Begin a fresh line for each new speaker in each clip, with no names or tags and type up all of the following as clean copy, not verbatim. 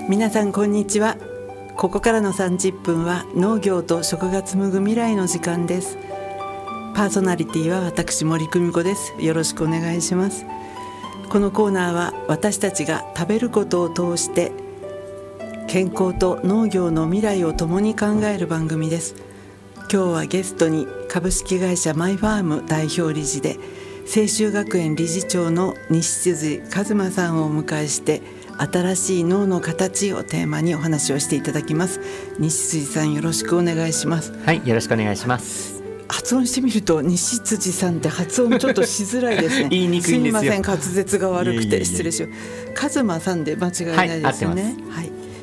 皆さんこんにちは。ここからの30分は農業と食が紡ぐ未来の時間です。パーソナリティは私森久美子です。よろしくお願いします。このコーナーは私たちが食べることを通して健康と農業の未来を共に考える番組です。今日はゲストに株式会社マイファーム代表理事で清修学園理事長の西辻一馬さんをお迎えして、新しい脳の形をテーマにお話をしていただきます。西辻さん、よろしくお願いします。
はい、よろしくお願いします。
発音してみると西辻さんって発音ちょっとしづらいですね。
言いにくいんですよ。
すみません、滑舌が悪くて失礼します。一馬さんで間違いないですよね。はい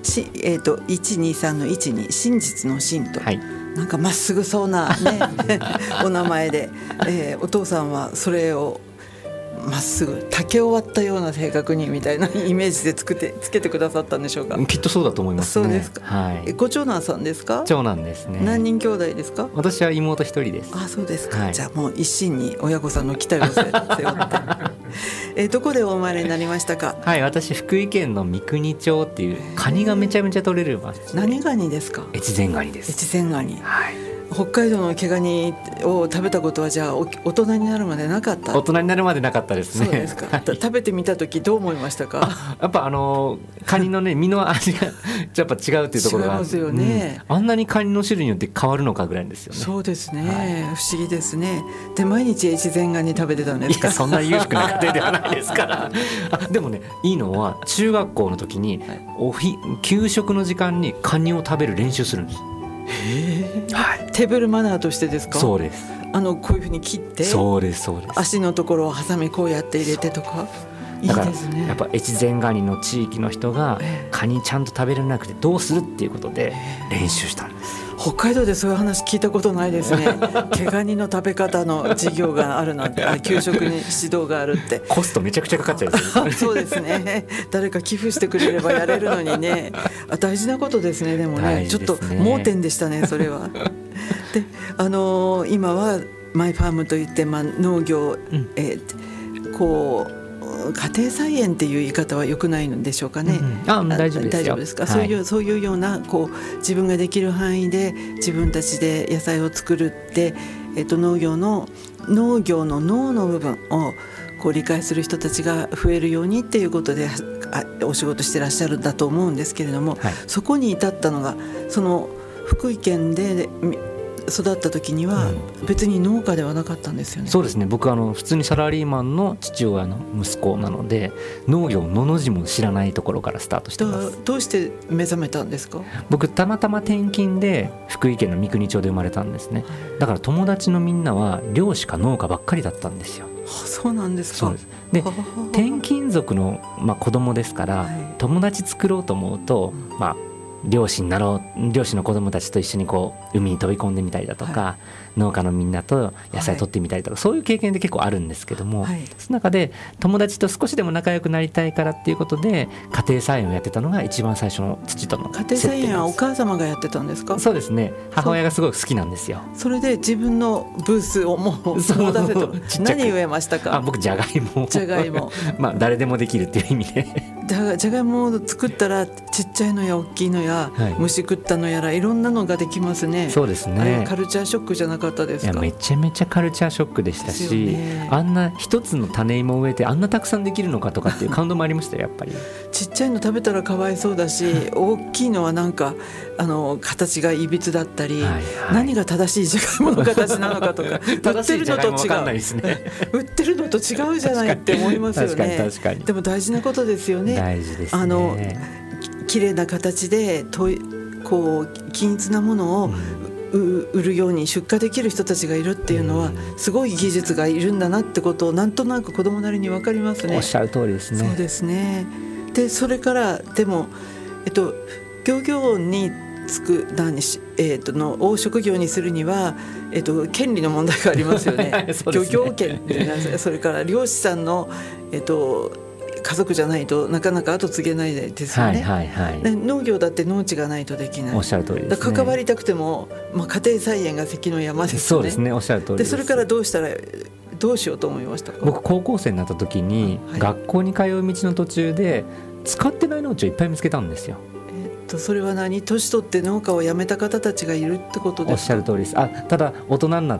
、123の1に真実の真と、はい、なんかまっすぐそうな、ね、お名前で、お父さんはそれをまっすぐ竹を割ったような性格にみたいなイメージでつけてくださったんでしょうか。
きっとそうだと思いますね。
そうですか、はい、ご長男さんですか。
長男ですね。
何人兄弟ですか。
私は妹一人です。
あ、そうですか、はい、じゃあもう一心に親御さんの期待を背負ってどこでお生まれになりましたか。
はい、私福井県の三国町っていうカニがめちゃめちゃ取れる場所。
何ガニですか。
越前ガニです。
越前ガニ、
はい、
北海道の毛ガニを食べたことはじゃあ大人になるまでなかった。
大人になるまでなかったですね。
そうですか、はい、食べてみた時どう思いましたか。
やっぱカニのね身の味がやっぱ違うっていうところが
違いますよね、
あんなにカニの種類によって変わるのかぐらいですよね。
そうですね、
はい、
不思議ですね。で毎日越前ガニ食べてたんですか。
いや、そんな裕福な家庭ではないですからでもね、いいのは中学校の時に、はい、給食の時間にカニを食べる練習するんです。
はい、テーブルマナーとしてですか。
そうです。
こういうふうに切って、
そうですそうです。
足のところをハサミこうやって入れてとか。
だから
いいですね。
やっぱ越前ガニの地域の人がカニちゃんと食べれなくてどうするっていうことで練習したんです。
北海道でそういう話聞いたことないですね。毛ガニの食べ方の授業があるなんて、給食に指導があるって。
コストめちゃくちゃかかっちゃうんですよね。
そうですね。誰か寄付してくれればやれるのにね。大事なことですね。でもね、ちょっと盲点でしたね、それは。で、今はマイファームといって、農業、こう家庭菜園っていう言い方は良くないのでしょうかね。
大丈夫ですよ。
大丈夫ですか、
はい、
そういうような自分ができる範囲で自分たちで野菜を作るって、農業の脳の部分を理解する人たちが増えるようにっていうことでお仕事してらっしゃるんだと思うんですけれども、はい、そこに至ったのがその福井県で育った時には別に農家ではなかったんですよね。
そうですね。僕普通にサラリーマンの父親の息子なので、農業の字も知らないところからスタートしてます。
どうして目覚めたんですか。
僕たまたま転勤で福井県の三国町で生まれたんですね。だから友達のみんなは漁師か農家ばっかりだったんですよ。
そうなんですか。
そうです。で、転勤族の、子供ですから、はい、友達作ろうと思うと、漁師の子供たちと一緒に海に飛び込んでみたりだとか、はい、農家のみんなと野菜取ってみたりとか、そういう経験で結構あるんですけども、はい、その中で友達と少しでも仲良くなりたいからっていうことで家庭菜園をやってたのが一番最初の父との接点です。
家庭菜園はお母様がやってたんですか。
そうですね。母親がすごく好きなんですよ。
それで自分のブースをもう持たせて何植えましたか。
僕じゃがいも誰でもできるっていう意味で
じゃがいもを作ったらちっちゃいのや大きいのや、はい、虫食ったのやらいろんなのができますね。
そうですね。
あれカルチャーショックじゃなかったですか。
いや、めちゃめちゃカルチャーショックでしたし、あんな一つの種芋を植えてあんなたくさんできるのかとかっていう感動もありましたよ。やっぱり
ちっちゃいの食べたらかわいそうだし大きいのはなんか形がいびつだったり、はいはい、何が正しいじゃがいもの形なのかとか売ってるのと違う売ってるのと違うじゃないって思いますよね。
確かに
でも大事なことですよね。
大事ですね。
綺麗な形で均一なものを売るように出荷できる人たちがいるっていうのはすごい技術がいるんだなってことをなんとなく子供なりに分かりますね。
おっしゃる通りですね。
そうですね。でそれからでも、漁業に就くのを職業にするには、権利の問題がありますよね。漁業権それから漁師さんの、家族じゃないとなかなか後継げないですよね、はいはいはい、農業だって農地がないとできない。
おっしゃる通りですね。
関わりたくても、家庭菜園が関の山ですね。
そうですね、おっしゃる通りです。
でそれからどうしようと思いましたか。
僕高校生になった時に、学校に通う道の途中で使ってない農地をいっぱい見つけたんですよ。
それは何、年取って農家を辞めた方たちがいるってことですか？
おっしゃる通りです。ただ大人になって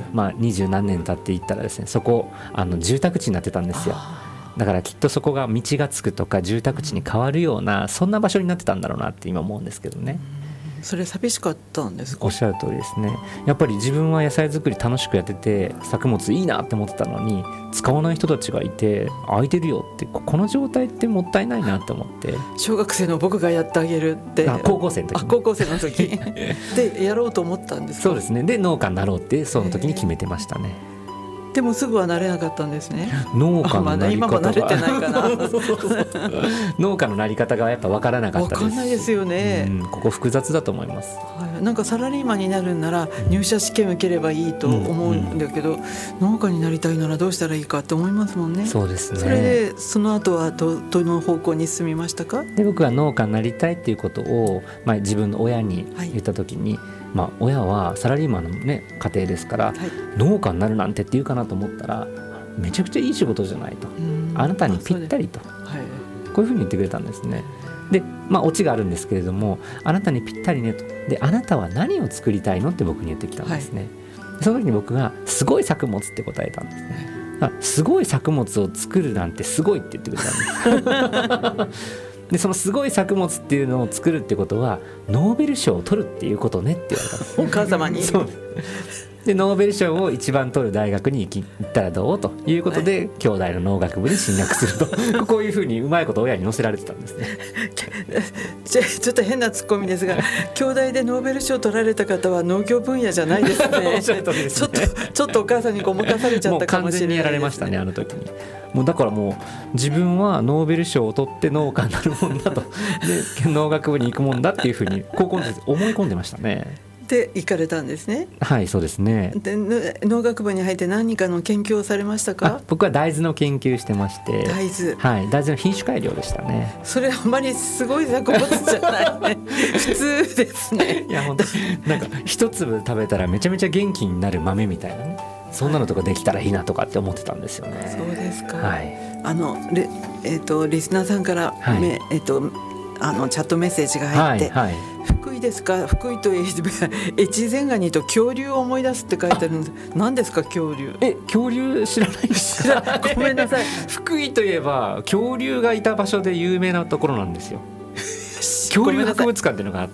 、20何年経っていったらですね、そこ住宅地になってたんですよ。だからきっとそこが道がつくとか住宅地に変わるような、そんな場所になってたんだろうなって今思うんですけどね。
それ寂しかったんですか？
おっしゃる通りですね。やっぱり自分は野菜作り楽しくやってて作物いいなって思ってたのに、使わない人たちがいて空いてるよって、この状態ってもったいないなって思って、
小学生の僕がやってあげるって。
高校生の時に、
高校生の時でやろうと思ったんですか？
そうですね。で農家になろうってその時に決めてましたね。
でもすぐはなれなかったんですね。
農家のなり方が、
今も慣れてないかな
農家のなり方がやっぱ分からなかったです。
分かんないですよね、
ここ複雑だと思います、
なんかサラリーマンになるんなら入社試験受ければいいと思うんだけど、農家になりたいならどうしたらいいかって思いますもんね。
そうですね。
それでその後はどの方向に進みましたか？
で僕は農家になりたいっていうことを、自分の親に言った時に、親はサラリーマンの、家庭ですから、農家になるなんてって言うかなと思ったら、めちゃくちゃいい仕事じゃないと、あなたにぴったりと、こういうふうに言ってくれたんですね。でオチがあるんですけれども、あなたにぴったりねと。であなたは何を作りたいのって僕に言ってきたんですね、その時に僕がすごい作物って答えたんですね。すごい作物を作るなんてすごいって言ってくれたんですでそのすごい作物っていうのを作るってことはノーベル賞を取るっていうことねって言われたんです、
お母様に。
そうでノーベル賞を一番取る大学に行ったらどうということで、兄弟の農学部に進学するとこういうふうにうまいこと親に載せられてたんですね
ちょっと変なツッコミですが、兄弟でノーベル賞を取られた方は農業分野じゃないですねちょっとお母さんにごまかされちゃったかもしれないですね。もう完全に
やられましたね、あの時に。もうだからもう自分はノーベル賞を取って農家になるもんだとで農学部に行くもんだっていうふうに高校の時思い込んでましたね。
で行かれたんですね。
はい、そうですね。
で農学部に入って何かの研究をされましたか？
僕は大豆の研究してまして。
大豆、
はい、大豆の品種改良でしたね。
それあんまりすごい作物じゃないね普通ですね。
いや本当なんか一粒食べたらめちゃめちゃ元気になる豆みたいなね、そんなのとかできたらいいなとかって思ってたんですよね。
そうですか、
はい、
リスナーさんから、チャットメッセージが入って、福井ですか？福井といえば越前ガニと恐竜を思い出すって書いてあるんです。何ですか恐竜？
恐竜知らないですか？
ごめんなさい
福井といえば恐竜がいた場所で有名なところなんですよ恐竜博物館っていうのがあって。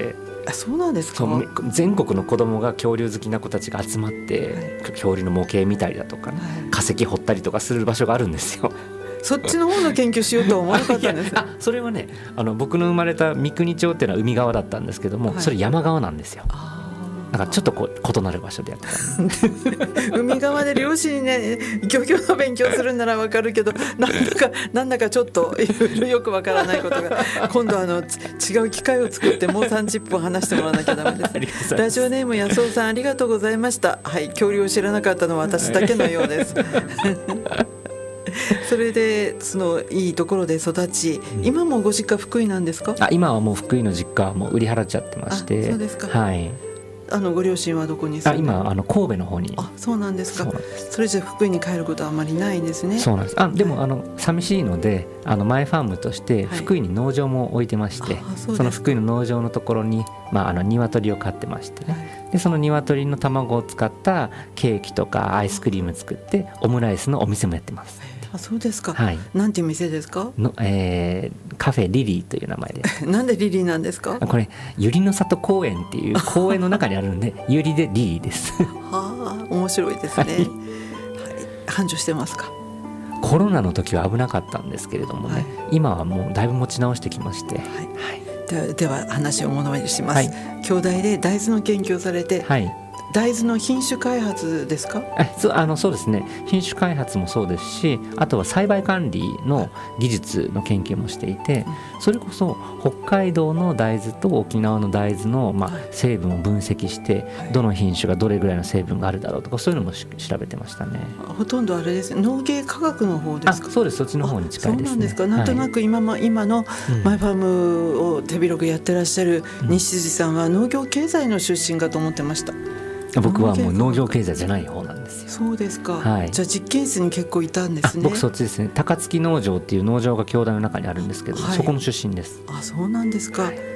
そうなんですか？
全国の子供が恐竜好きな子たちが集まって、恐竜の模型見たりだとか、化石掘ったりとかする場所があるんですよ。
そっちの方の研究しようとは思わなかったんです
それはね、僕の生まれた三国町っていうのは海側だったんですけども、それ山側なんですよ。だからちょっと異なる場所でやって
た海側で漁師にね漁業の勉強するなら分かるけど、なんだかちょっといろいろよく分からないことが今度違う機会を作ってもう30分話してもらわなきゃダメですラジオネーム安尾さん、ありがとうございました。はい、恐竜を知らなかったのは私だけのようですそれでそのいいところで育ち、今もご実家福井なんですか？
今はもう福井の実家はもう売り払っちゃってまして。
そうですか。
はい。
ご両親はどこに住んで？
今神戸の方に。
そうなんですか。それじゃ福井に帰ることはあまりないんですね。
そうなんです。でも寂しいのでマイファームとして福井に農場も置いてまして、その福井の農場のところに鶏を飼ってましてね、でその鶏の卵を使ったケーキとかアイスクリーム作ってオムライスのお店もやってます。
そうですか。
はい。
なんていう店ですか？
カフェリリーという名前で
なんでリリーなんですか？
これ百合の里公園っていう公園の中にあるんで百合でリリーです
はあ、面白いですね、繁盛してますか？
コロナの時は危なかったんですけれどもね、今はもうだいぶ持ち直してきまして、
では話を戻りします、兄弟で大豆の研究をされて、大豆の品種開発ですか？
そうですね、品種開発もそうですし、あとは栽培管理の技術の研究もしていて、それこそ北海道の大豆と沖縄の大豆の成分を分析して、どの品種がどれぐらいの成分があるだろうとか、そういうのも調べてましたね。
ほとんどあれです、農芸科学の方ですか？
そうです、そっちの方に近いですね。
そうなんですか。なんとなく今のマイファームを手広くやってらっしゃる西辻さんは農業経済の出身かと思ってました。
僕はもう農業経済じゃない方なんですよ。
そうですか、じゃあ実験室に結構いたんですね。
僕そっちですね。高槻農場っていう農場が兄弟の中にあるんですけど、そこの出身です。
そうなんですか。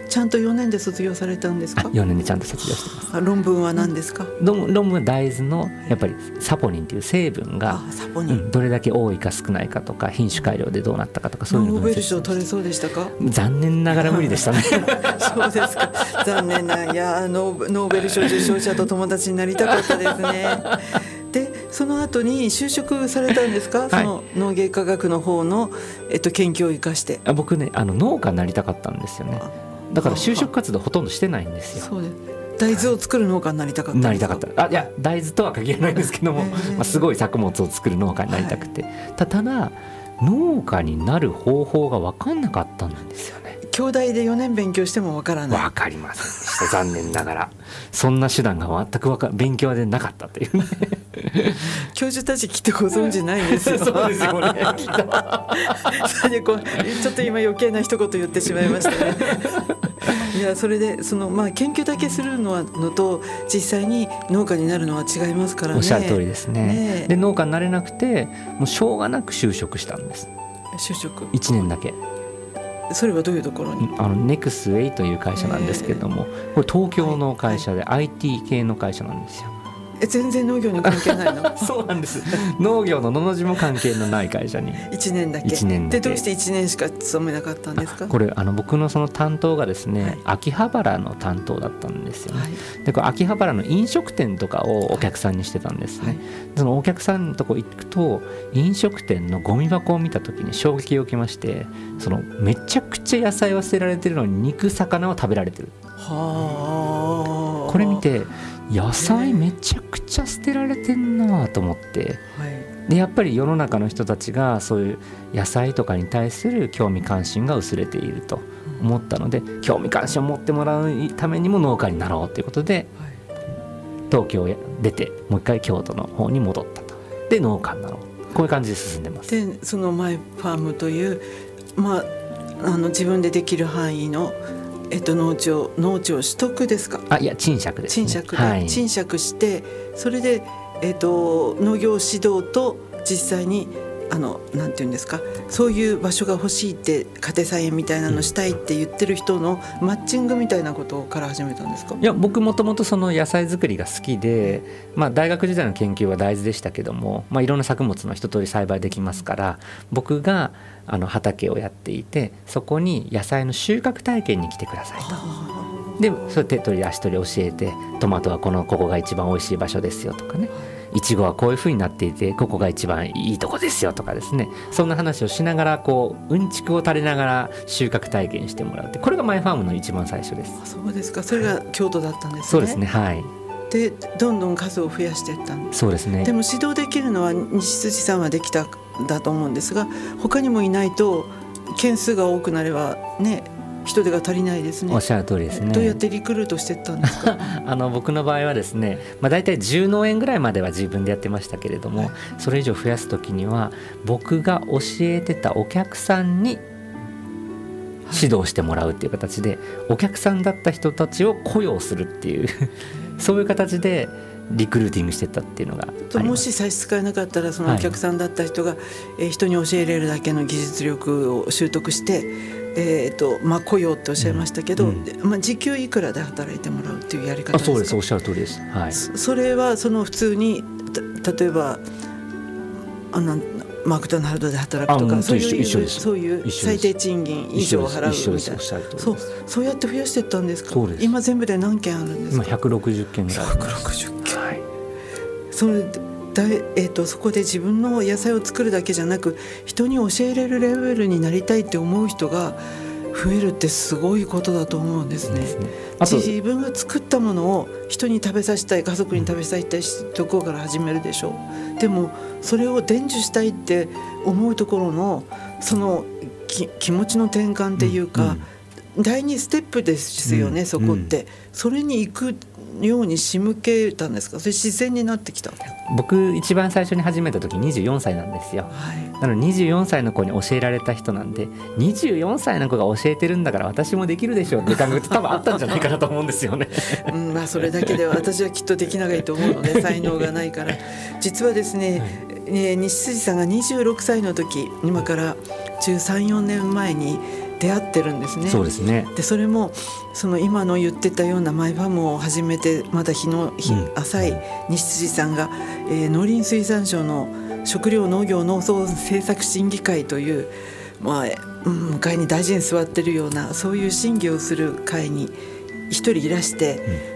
ちゃんと4年で卒業されたんですか
？4年でちゃんと卒業してます。
論文は何ですか？
論文は大豆のやっぱりサポニンという成分がどれだけ多いか少ないかとか品種改良でどうなったかとかそういうのを
ノーベル賞取れそうでしたか？
残念ながら無理でしたね
そうですか、残念な。いやノーベル賞受賞者と友達になりたかったですねでその後に就職されたんですか？その農芸科学の方の、研究を生かして。
僕ね農家になりたかったんですよね。だから就職活動ほとんどしてないんですよ。
そうです。大豆を作る農家になりたかったんですか？
なりたかった。いや大豆とは限らないんですけども、すごい作物を作る農家になりたくて、ただ農家になる方法が分かんなかったんですよね。
京大で4年勉強しても分からない。
分かりませんでした残念ながらそんな手段が全く勉強でなかったというね
教授たちきっとご存知ないんですよ
そうですよねきっと
それでちょっと今余計な一言言ってしまいましたねいやそれで研究だけするのと実際に農家になるのは違いますからね。
おっしゃる通りですね。で農家になれなくてもうしょうがなく就職したんです。
就職
1年だけ。
それはどういうところに？
ネクスウェイという会社なんですけれども、これ東京の会社で IT 系の会社なんですよ。
全然農業に関係ないの？
そうなんです。農業ののの字も関係のない会社に
1年だけ。でどうして1年しか勤めなかったんですか？これ
僕のその担当がですね、秋葉原の担当だったんですよね。でこれ秋葉原の飲食店とかをお客さんにしてたんですね。そのお客さんのとこ行くと飲食店のゴミ箱を見た時に衝撃を受けまして、めちゃくちゃ野菜は捨てられてるのに肉魚は食べられてる。これ見て野菜めちゃくちゃ捨てられてんなと思って、でやっぱり世の中の人たちがそういう野菜とかに対する興味関心が薄れていると思ったので、興味関心を持ってもらうためにも農家になろうということで、東京へ出てもう一回京都の方に戻ったと。で農家になろう、こういう感じで進んでます。
でそのマイファームという、自分でできる範囲の農地を取得ですか？
いや賃借ですね。
賃借してそれで、農業指導と実際になんていうんですか、そういう場所が欲しいって家庭菜園みたいなのしたいって言ってる人のマッチングみたいなことから始めたんですか？
いや僕もともとその野菜作りが好きで、大学時代の研究は大豆でしたけども、いろんな作物の一通り栽培できますから、僕が畑をやっていてそこに野菜の収穫体験に来てくださいと。でそれ手取り足取り教えて、トマトはここが一番おいしい場所ですよとかね、いちごはこういう風になっていてここが一番いいとこですよとかですね、そんな話をしながらうんちくを垂れながら収穫体験してもらうって、これがマイファームの一番最初です。
そうですか。それが京都だったんですね。
そうですね。
でどんどん数を増やしていったんです。
そうですね。
でも指導できるのは西辻さんはできたんだと思うんですが、他にもいないと件数が多くなればね、人手が足りないですね。
おっしゃる通りですね。
どうやってリクルートしていったんですか？
僕の場合はですね、だいたい10農園ぐらいまでは自分でやってましたけれども、それ以上増やす時には僕が教えてたお客さんに指導してもらうっていう形で、お客さんだった人たちを雇用するっていうそういう形でリクルーティングしてったっていうのがあります。
もし差し支えなかったら、そのお客さんだった人が、人に教えれるだけの技術力を習得して、雇用っておっしゃいましたけど、時給いくらで働いてもらうっていうやり方ですか？
そうです、おっしゃる通りです。
それは普通に例えばマクドナルドで働くとか、そういう最低賃金以上払うみたいな、そうやって増やしていったんですか？今全部で何件あるんですか？
今160件ぐらい。
160件。そこで自分の野菜を作るだけじゃなく、人に教えれるレベルになりたいって思う人が増えるってすごいことだと思うんですね。自分が作ったものを人に食べさせたい、家族に食べさせたいところから始めるでしょう。でもそれを伝授したいって思うところのその気持ちの転換っていうか、第2ステップですよね、そこって。それに行くように仕向けたんですか？それ自然になってきた？
僕一番最初に始めた時24歳なんですよ。なので24歳の子に教えられた人なんで、24歳の子が教えてるんだから私もできるでしょうって感覚って多分あったんじゃないかなと思うんですよね。
それだけでは私はきっとできないと思うので、才能がないから。実はですね、西辻さんが26歳の時、今から13、14年前に出会ってるんですね。
そうですね。
でそれもその今の言ってたようなマイファームを始めてまだ日浅い西辻さんが、農林水産省の食料農業農村政策審議会という、向かいに大臣座ってるようなそういう審議をする会に一人いらして、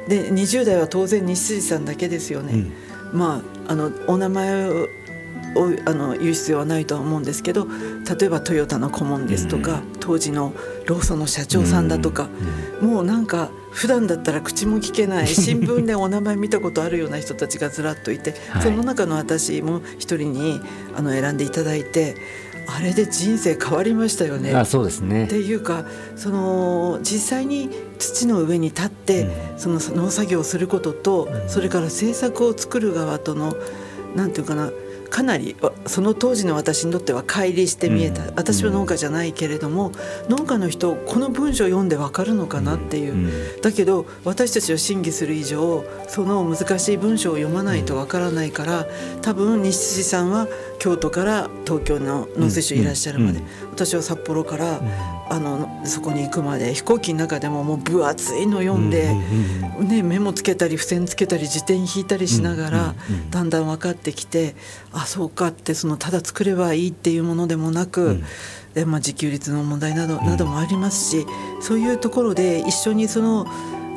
で20代は当然西辻さんだけですよね。お名前を言う必要はないとは思うんですけど、例えばトヨタの顧問ですとか、当時のローソンの社長さんだとか、もうなんか普段だったら口も聞けない新聞でお名前見たことあるような人たちがずらっといて、その中の私も一人に選んでいただいて、あれで人生変わりましたよね。
そうですね。
っていうか実際に土の上に立って、その農作業をすることと、それから政策を作る側とのなんていうかな、かなりその当時の私にとっては乖離して見えた。私は農家じゃないけれども、農家の人この文章を読んで分かるのかなっていう、だけど私たちを審議する以上その難しい文章を読まないと分からないから、多分西辻さんは京都から東京の農水省いらっしゃるまで、私は札幌からそこに行くまで飛行機の中でももう分厚いの読んで、メモつけたり付箋つけたり辞典引いたりしながらだんだん分かってきて、そうかって、ただ作ればいいっていうものでもなく、で自給率の問題などもありますし、そういうところで一緒にちょ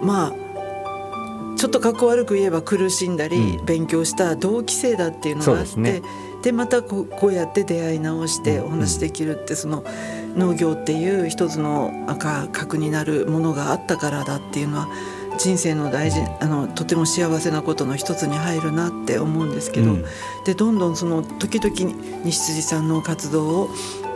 っとかっこ悪く言えば苦しんだり勉強した同期生だっていうのがあって、でまたこうやって出会い直してお話できるって、その農業っていう一つの核になるものがあったからだっていうのは人生の大事とても幸せなことの一つに入るなって思うんですけど、でどんどん時々西辻さんの活動を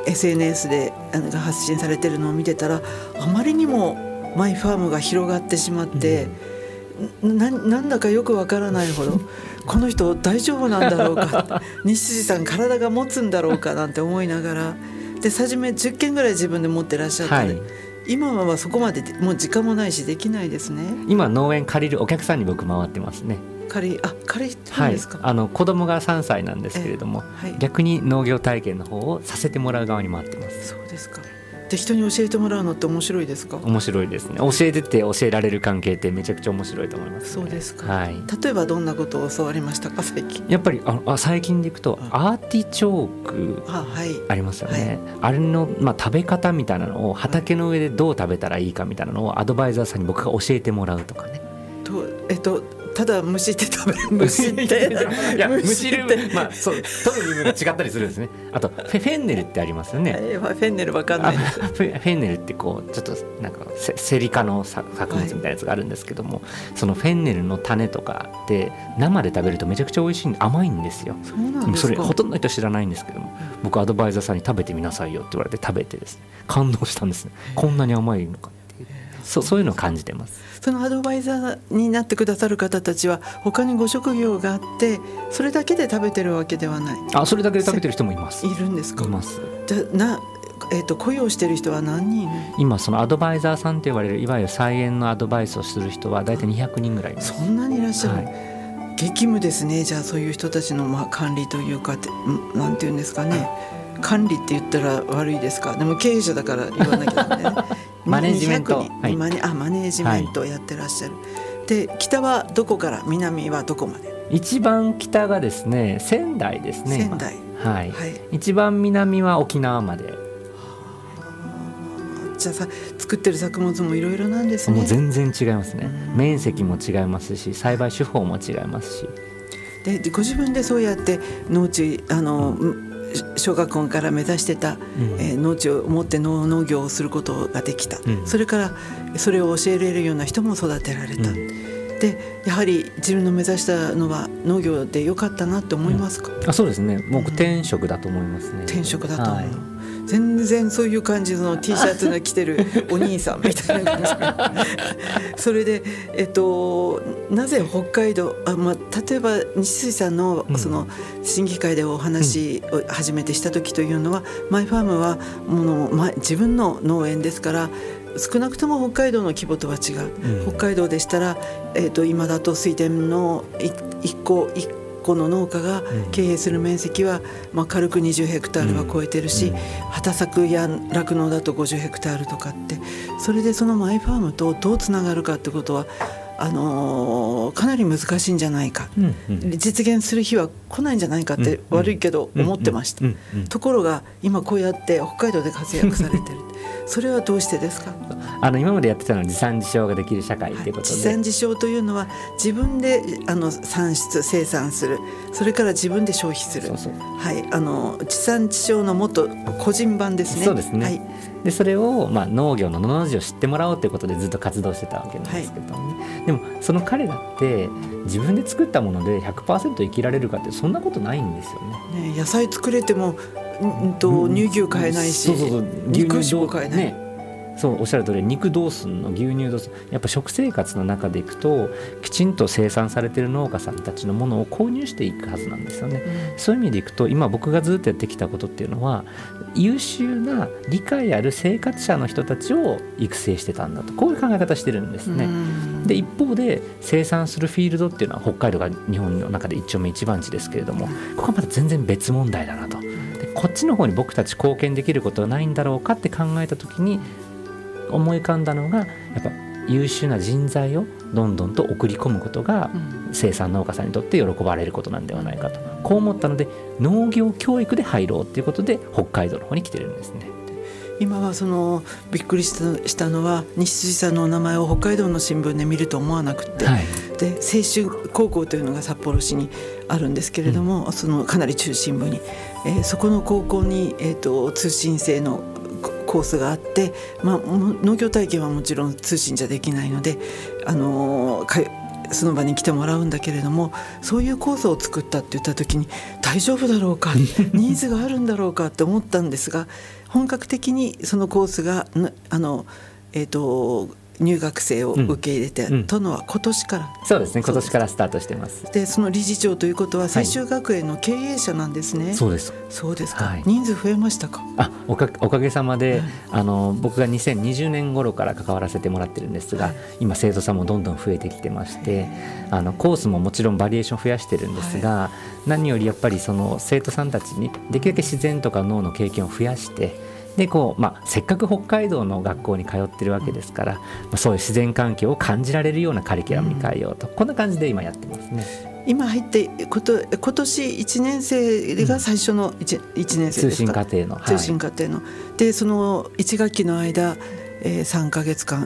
SNS で発信されてるのを見てたら、あまりにもマイファームが広がってしまって、なんだかよくわからないほどこの人大丈夫なんだろうか西辻さん体が持つんだろうかなんて思いながら、で初め10件ぐらい自分で持ってらっしゃって、今はそこまでもう時間もないしできないですね。
今農園借りるお客さんに僕回ってますね。借りてるんですか？子供が3歳なんですけれども、逆に農業体験の方をさせてもらう側に回ってます。
そうですか。で人に教えてもらうのって面白いですか？
面白いですね。教えてて教えられる関係ってめちゃくちゃ面白いと思います、ね。
そうですか、例えばどんなことを教わりましたか最近？やっぱり
最近でいくとアーティチョークありますよね、あれの、食べ方みたいなのを畑の上でどう食べたらいいかみたいなのをアドバイザーさんに僕が教えてもらうとかね。
ただ蒸して食べる蒸して
いや蒸しるそう取る部分が違ったりするんですね。あとフェンネルってありますよね。
フェンネルわかんないです。
フェンネルってちょっとなんかセリ科の作物みたいなやつがあるんですけども、そのフェンネルの種とかって生で食べるとめちゃくちゃ美味しい甘いんですよ。
そうなんですか。
それほとんどの人知らないんですけども、僕アドバイザーさんに食べてみなさいよって言われて食べてですね、感動したんですね。こんなに甘いのかっていう、そういうのを感じてます。
そのアドバイザーになってくださる方たちは他にご職業があってそれだけで食べてるわけではない？
それだけで食べてる人もいます。
いるんですか？
います。
じゃ雇用してる人は何人？
今そのアドバイザーさんと言われるいわゆる菜園のアドバイスをする人は大体200人ぐらいいます。
そんなにいらっしゃる、激務ですね。じゃあそういう人たちの管理というかなんていうんですかね、管理って言ったら悪いですか？でも経営者だから言わなきゃダメね
マネジメント、
マネージメントをやってらっしゃる、で北はどこから南はどこまで？一
番北がですね仙台ですね。
仙台、
一番南は沖縄まで。
じゃあ作ってる作物もいろいろなんですね。
もう全然違いますね。面積も違いますし栽培手法も違いますし、
でご自分でそうやって農地小学校から目指してた、農地を持って農業をすることができた、それからそれを教えられるような人も育てられた、でやはり自分の目指したのは農業でよかったなって思いますか？
そうですね。僕天職だと思いますね。
天職だと思う、全然そういう感じの T シャツが着てるお兄さんみたいな感じそれで、なぜ北海道例えば西水さんのその審議会でお話を初めてした時というのは、マイファームは自分の農園ですから少なくとも北海道の規模とは違う、北海道でしたら、今だと水田の1 個の農家が経営する面積は、軽く20ヘクタールは超えてるし、畑作や酪農だと50ヘクタールとかって、それでそのマイファームとどうつながるかってことはかなり難しいんじゃないか、実現する日は来ないんじゃないかって悪いけど思ってました。ところが今こうやって北海道で活躍されてるそれはどうしてですか？
今までやってたのは地産地消ができる社会ということで、
地産地消というのは自分で産出生産する、それから自分で消費する、地産地消のもっと個人版ですね。
そうですね、でそれを、農業ののの字を知ってもらおうということでずっと活動してたわけなんですけどね、でもその彼らって自分で作ったもので 100% 生きられるかってそんなことないんですよね。
野菜作れても乳牛買えないし、肉牛も買えない、
そうおっしゃる通り、肉どうすんの、牛乳どうすんの、やっぱ食生活の中でいくときちんと生産されている農家さんたちのものを購入していくはずなんですよね、そういう意味でいくと今僕がずっとやってきたことっていうのは優秀な理解ある生活者の人たちを育成してたんだと、こういう考え方してるんですね。で一方で生産するフィールドっていうのは北海道が日本の中で一丁目一番地ですけれども、ここはまた全然別問題だなと。でこっちの方に僕たち貢献できることはないんだろうかって考えた時に思い浮かんだのが、やっぱ優秀な人材をどんどんと送り込むことが生産農家さんにとって喜ばれることなんではないかと、こう思ったので農業教育で入ろうということで北海道の方に来てるんですね。
今はびっくりしたのは西辻さんのお名前を北海道の新聞で見ると思わなくて、で青春高校というのが札幌市にあるんですけれども、そのかなり中心部に、そこの高校に、通信制のコースがあって、農業体験はもちろん通信じゃできないのでその場に来てもらうんだけれども、そういうコースを作ったって言った時に大丈夫だろうかニーズがあるんだろうかって思ったんですが、本格的にそのコースが入学生を受け入れてとのは今年から、
そうですね、今年からスタートしてます。
でその理事長ということは青州学園の経営者なんですね。
そうです。
そうですか、人数増えましたか？
おかげさまで、僕が2020年頃から関わらせてもらってるんですが、今生徒さんもどんどん増えてきてまして、コースももちろんバリエーション増やしてるんですが、何よりやっぱりその生徒さんたちにできるだけ自然とか農の経験を増やして、でせっかく北海道の学校に通ってるわけですから、そういう自然環境を感じられるようなカリキュラムに変えようと、こんな感じで今やってますね。
今入って今年1年生が最初の 1年生ですか？通信課程の、通信課程のでその1学期の間、3ヶ月間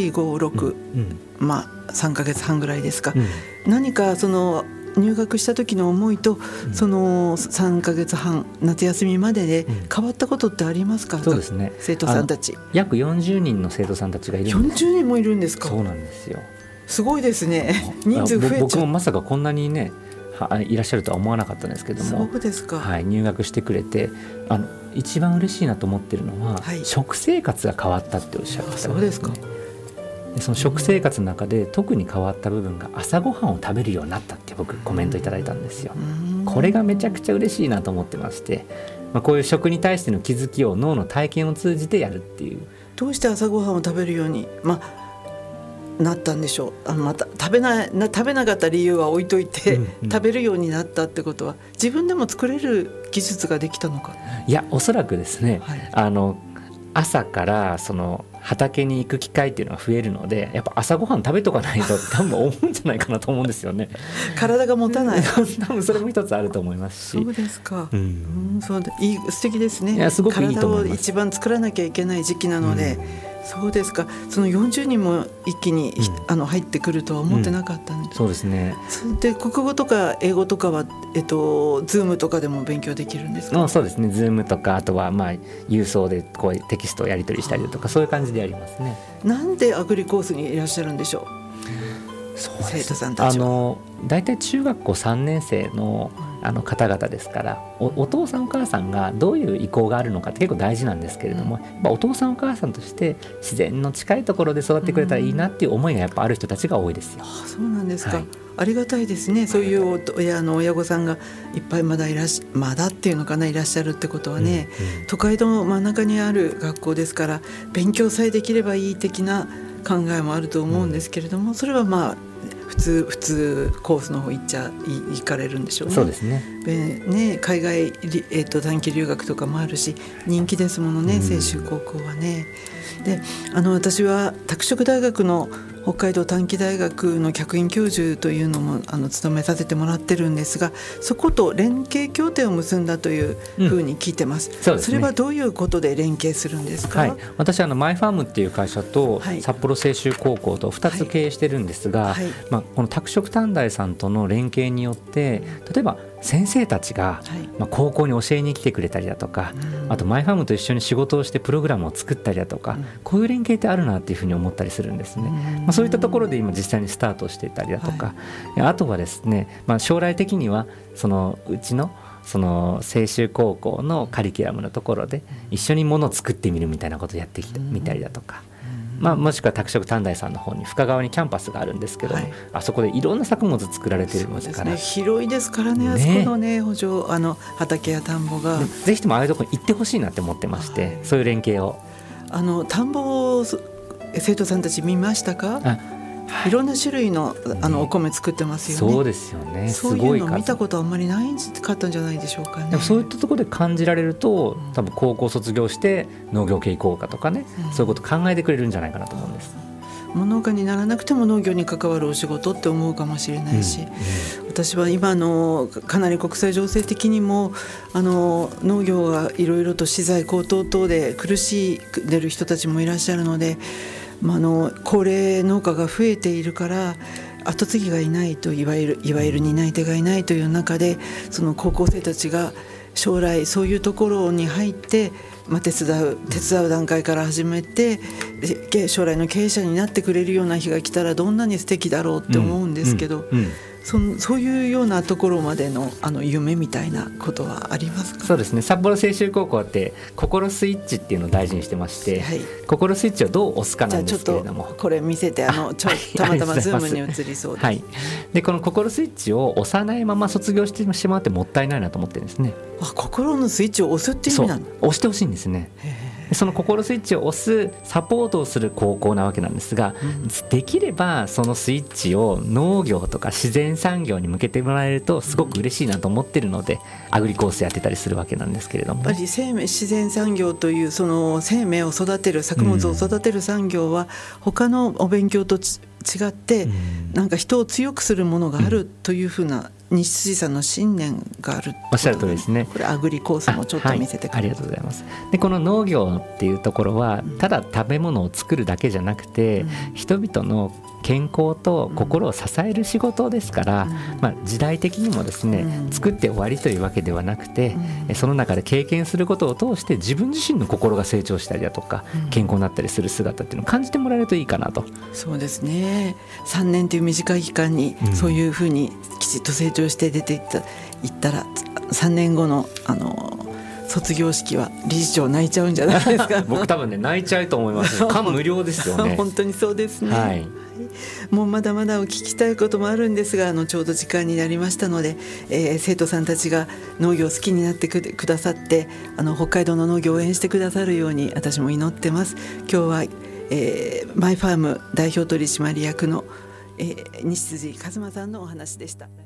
4、5、6、3ヶ月半ぐらいですか、何かその入学した時の思いと、その3ヶ月半夏休みまでで変わったことってありますか？
そうですね、
生徒さんたち
約40人の生徒さんたちがいるんです。
40人もいるんですか？
そうなんですよ。
すごいですね。人数増えちゃう。
僕もまさかこんなにねいらっしゃるとは思わなかったんですけども、
そうですか、
入学してくれて一番嬉しいなと思ってるのは、食生活が変わったっておっしゃってたんですね。
そうですか。
その食生活の中で特に変わった部分が朝ごはんを食べるようになったって僕コメントいただいたんですよ。これがめちゃくちゃ嬉しいなと思ってまして、こういう食に対しての気づきを脳の体験を通じてやるっていう。ど
うして朝ごはんを食べるように、なったんでしょう。また食べなかった理由は置いといて、食べるようになったってことは自分でも作れる技術ができたのか？
いやおそらくですね、朝からその畑に行く機会っていうのが増えるので、やっぱ朝ごはん食べとかないと多分思うんじゃないかなと思うんですよね。
体が持たない
多分それも一つあると思いますし。
そうですか、そう素敵ですね。
いやすごくいいと思います。
体を一番作らなきゃいけない時期なので、そうですか。その40人も一気に、入ってくるとは思ってなかったんで、
そうですね。
で国語とか英語とかは、Zoom とかでも勉強できるんですか？
そうですね。Zoom とかあとは郵送でこうテキストをやり取りしたりとか、そういう感じでやりますね。
なんでアグリコースにいらっしゃるんでしょう？生徒さんたちは
だいたい中学校3年生の方々ですから、お父さんお母さんがどういう意向があるのかって結構大事なんですけれども、お父さんお母さんとして自然の近いところで育ってくれたらいいなっていう思いがやっぱある人たちが多いですよ。
そうなんですか、ありがたいですね。そういう親御さんがいっぱいまだっていうのかな、いらっしゃるってことはね、都会の真ん中にある学校ですから勉強さえできればいい的な考えもあると思うんですけれども、それは普通コースの方行かれるんでしょうね。
そうですね。
海外、短期留学とかもあるし人気ですものね、青州高校はね。で私は拓殖大学の北海道短期大学の客員教授というのも務めさせてもらってるんですが、そこと連携協定を結んだというふうに聞いてます。そうですね。それはどういうことで連携するんですか？
私マイファームっていう会社と札幌青州高校と2つ経営してるんですが、この拓殖短大さんとの連携によって例えば先生たちが高校に教えに来てくれたりだとか、あとマイファームと一緒に仕事をしてプログラムを作ったりだとか、こういう連携ってあるなっていうふうに思ったりするんですね。そういったところで今実際にスタートしていたりだとか、あとはですね、将来的にはうちの青州高校のカリキュラムのところで一緒にものを作ってみるみたいなことをやってみたりだとか、もしくは拓殖短大さんの方に深川にキャンパスがあるんですけども、あそこでいろんな作物作られているんですから、
広いですからね、あそこのね補助畑や田んぼが
ぜひともああいうところに行ってほしいなって思ってまして、そういう連携を
田んぼを生徒さんたち見ましたか？いろんな種類のお米作ってますよね。そうですよね。そういうの見たことあんまりないかったんじゃないでしょうかね。
でもそういったところで感じられると、多分高校卒業して農業系行こうかとかね、そういうこと考えてくれるんじゃないかなと思うんです。
農家にならなくても農業に関わるお仕事って思うかもしれないし、私は今かなり国際情勢的にも農業がいろいろと資材高騰等で苦しんでる人たちもいらっしゃるので、高齢農家が増えているから後継ぎがいないと、いわゆる担い手がいないという中で、その高校生たちが将来そういうところに入って手伝う段階から始めて将来の経営者になってくれるような日が来たらどんなに素敵だろうって思うんですけど、そういうようなところまでの夢みたいなことはありますか？
そうですね。札幌青州高校って心スイッチっていうのを大事にしてまして、心スイッチをどう押すかなんですけれども、
じゃあちょっとこれ見せてたまたまズームに映りそうです。
でこの心スイッチを押さないまま卒業してしまってもったいないなと思ってるんですね。
心のスイッチを押すっていう意味なの？
押してほしいんですね。その心スイッチを押すサポートをする高校なわけなんですが、できればそのスイッチを農業とか自然産業に向けてもらえるとすごく嬉しいなと思ってるので、アグリコースやってたりするわけなんですけれども、
やっぱり自然産業というその生命を育てる作物を育てる産業は他のお勉強と違ってなんか人を強くするものがあるというふうな西辻さんの信念がある。
おっしゃる通りですね。
これアグリコースもちょっと見せてください。
ありがとうございます。でこの農業っていうところはただ食べ物を作るだけじゃなくて、人々の健康と心を支える仕事ですから、時代的にもですね、作って終わりというわけではなくて、その中で経験することを通して自分自身の心が成長したりだとか、健康になったりする姿っていうのを感じてもらえるといいかなと。
そうですね。3年という短い期間にそういうふうにきちっと成長して出ていったら3年後の卒業式は理事長泣いちゃうんじゃないですか？
僕多分ね泣いちゃうと思います。感無量ですよね。
本当にそうですね。もうまだまだお聞きしたいこともあるんですがちょうど時間になりましたので、生徒さんたちが農業を好きになってくださって北海道の農業を応援してくださるように私も祈ってます。今日は、マイファーム代表取締役の西辻一馬さんのお話でした。